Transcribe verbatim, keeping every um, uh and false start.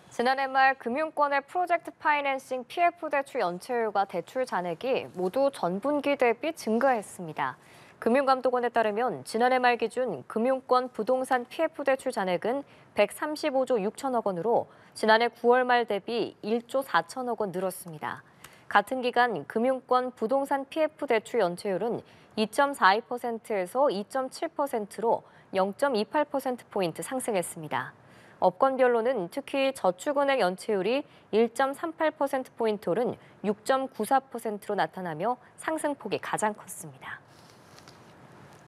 지난해 말 금융권의 프로젝트 파이낸싱 피에프 대출 연체율과 대출 잔액이 모두 전분기 대비 증가했습니다. 금융감독원에 따르면 지난해 말 기준 금융권 부동산 피에프 대출 잔액은 백삼십오조 육천억 원으로 지난해 구월 말 대비 일조 사천억 원 늘었습니다. 같은 기간 금융권 부동산 피에프 대출 연체율은 이 점 사이 퍼센트에서 이 점 칠 퍼센트로 영 점 이팔 퍼센트포인트 상승했습니다. 업권별로는 특히 저축은행 연체율이 일 점 삼팔 퍼센트포인트 오른 육 점 구사 퍼센트로 나타나며 상승폭이 가장 컸습니다.